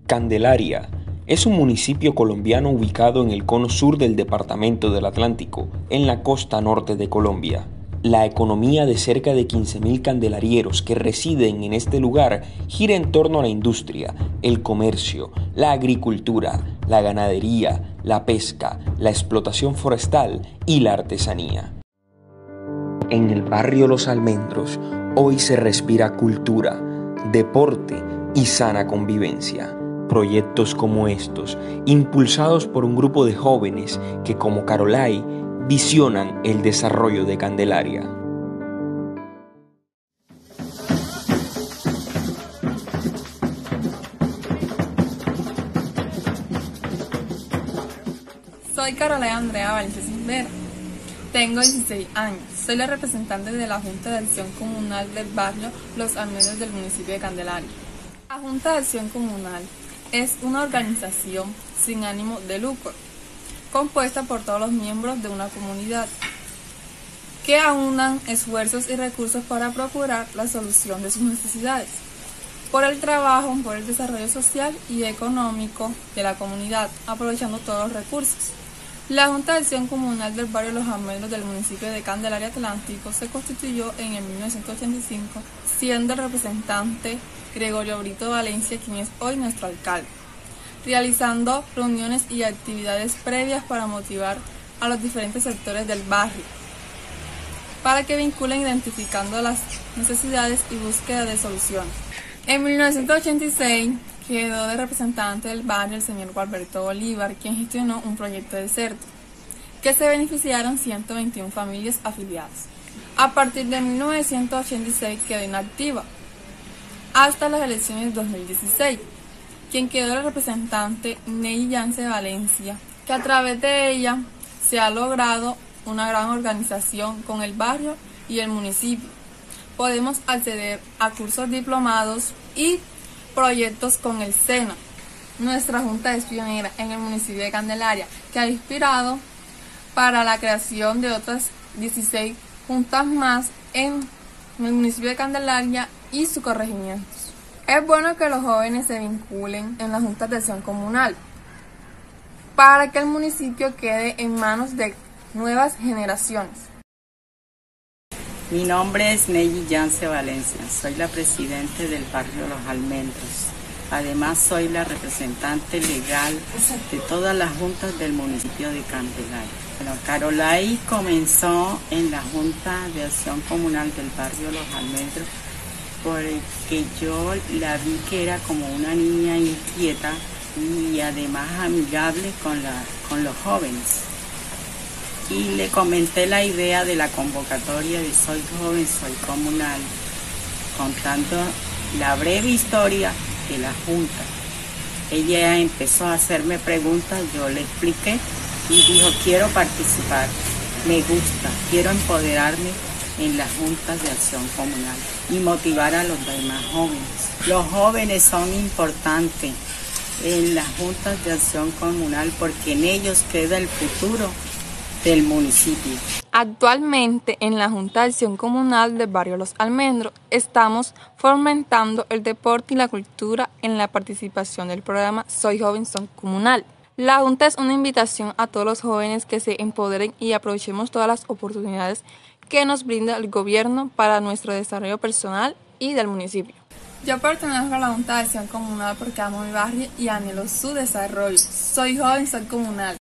Candelaria es un municipio colombiano ubicado en el cono sur del departamento del Atlántico, en la costa norte de Colombia. La economía de cerca de 15.000 candelarieros que residen en este lugar gira en torno a la industria, el comercio, la agricultura, la ganadería, la pesca, la explotación forestal y la artesanía. En el barrio Los Almendros, hoy se respira cultura, deporte y sana convivencia. Proyectos como estos, impulsados por un grupo de jóvenes que, como Carolai, visionan el desarrollo de Candelaria. Soy Carolai Andrea Valencia Silvera. Tengo 16 años. Soy la representante de la Junta de Acción Comunal del barrio Los Almendros del municipio de Candelaria. La Junta de Acción Comunal es una organización sin ánimo de lucro, compuesta por todos los miembros de una comunidad, que aunan esfuerzos y recursos para procurar la solución de sus necesidades, por el trabajo, por el desarrollo social y económico de la comunidad, aprovechando todos los recursos. La Junta de Acción Comunal del barrio Los Almendros del municipio de Candelaria Atlántico se constituyó en el 1985, siendo el representante Gregorio Brito Valencia, quien es hoy nuestro alcalde, realizando reuniones y actividades previas para motivar a los diferentes sectores del barrio, para que vinculen identificando las necesidades y búsqueda de soluciones. En 1986 quedó de representante del barrio el señor Gualberto Bolívar, quien gestionó un proyecto de CERTO, que se beneficiaron 121 familias afiliadas. A partir de 1986 quedó inactiva, hasta las elecciones de 2016, quien quedó el representante Ney Yance Valencia, que a través de ella se ha logrado una gran organización con el barrio y el municipio. Podemos acceder a cursos diplomados y proyectos con el SENA. Nuestra Junta es pionera en el municipio de Candelaria, que ha inspirado para la creación de otras 16 juntas más en el municipio de Candelaria y sus corregimientos. Es bueno que los jóvenes se vinculen en las juntas de acción comunal para que el municipio quede en manos de nuevas generaciones. Mi nombre es Ney Yance Valencia, soy la presidente del barrio Los Almendros. Además soy la representante legal de todas las juntas del municipio de Candelaria. Bueno, Carolai comenzó en la Junta de Acción Comunal del barrio Los Almendros porque yo la vi que era como una niña inquieta y además amigable con los jóvenes. Y le comenté la idea de la convocatoria de Soy Joven, Soy Comunal, contando la breve historia de la Junta. Ella empezó a hacerme preguntas, yo le expliqué y dijo, quiero participar, me gusta, quiero empoderarme en las juntas de acción comunal y motivar a los demás jóvenes. Los jóvenes son importantes en las juntas de acción comunal porque en ellos queda el futuro del municipio. Actualmente en la Junta de Acción Comunal del barrio Los Almendros estamos fomentando el deporte y la cultura en la participación del programa Soy Joven, Soy Comunal. La Junta es una invitación a todos los jóvenes que se empoderen y aprovechemos todas las oportunidades que nos brinda el gobierno para nuestro desarrollo personal y del municipio. Yo pertenezco a la Junta de Acción Comunal porque amo mi barrio y anhelo su desarrollo. Soy joven, soy comunal.